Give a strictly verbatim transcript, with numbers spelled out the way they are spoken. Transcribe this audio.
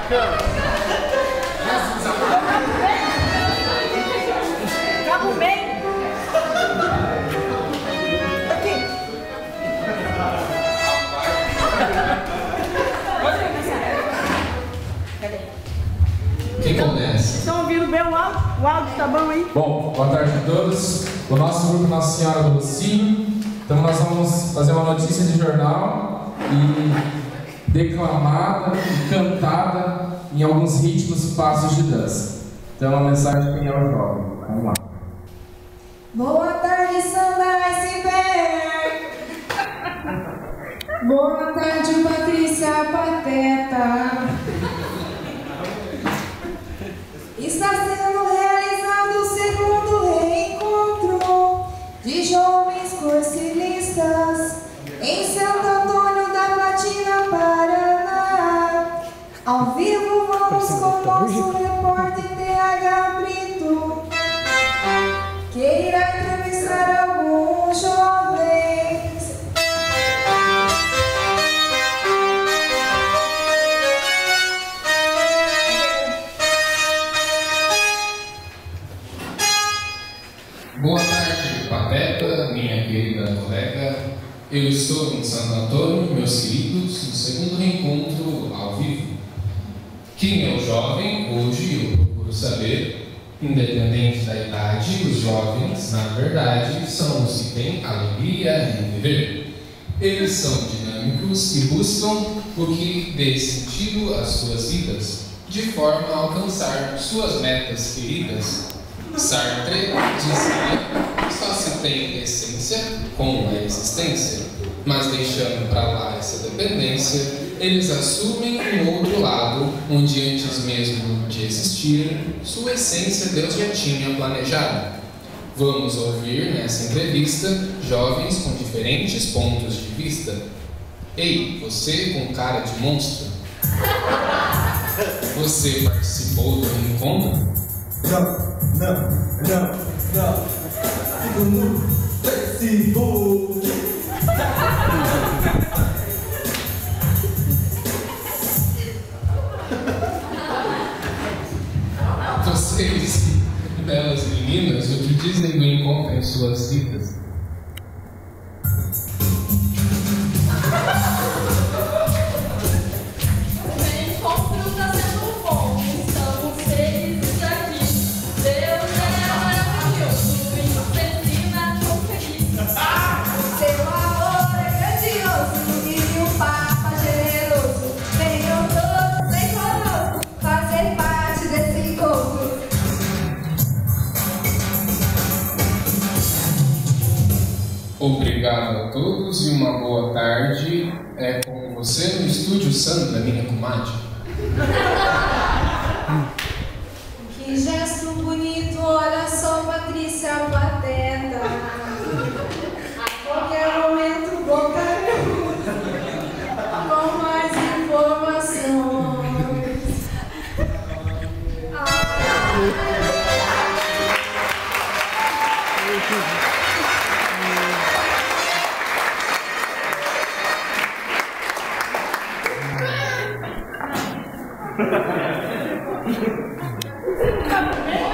Cabo bem. Aqui. Cadê? Quem começa? Vocês estão ouvindo bem o áudio? O áudio tá bom aí? Bom, boa tarde a todos. O nosso grupo Nossa Senhora do Rocinho. Então nós vamos fazer uma notícia de jornal e declamada e cantada em alguns ritmos e passos de dança. Então uma mensagem para quem é o jovem. Vamos lá. Boa tarde, Sandra Iceberg. Boa tarde, Patrícia Pateta. Está sendo realizado o segundo reencontro de jovens cursilistas em Santo Antônio da Platina, Paraná. Ao vivo vamos com o nosso repórter T H Brito, que irá entrevistar alguns jovens. Boa tarde, Pateta, minha querida colega. Eu estou em Santo Antônio, meus queridos, no segundo reencontro ao vivo. Quem é o jovem? Hoje eu procuro saber. Independente da idade, os jovens, na verdade, são os que têm alegria em viver. Eles são dinâmicos e buscam o que dê sentido às suas vidas, de forma a alcançar suas metas queridas. Sartre dizia que só se tem essência com a existência, mas deixando para lá essa dependência, eles assumem um outro lado, onde antes mesmo de existir, sua essência Deus já tinha planejado. Vamos ouvir nessa entrevista jovens com diferentes pontos de vista. Ei, você com cara de monstro, você participou do reencontro? Não, não, não, não. Fico no Facebook. Vocês, belas meninas, o que dizem do encontro em suas vidas? Obrigado a todos e uma boa tarde. É com você no estúdio, Sandra, minha comadre. Que gesto bonito, olha só, Patrícia Pateta. A qualquer momento, boca com mais informações. Tá bem?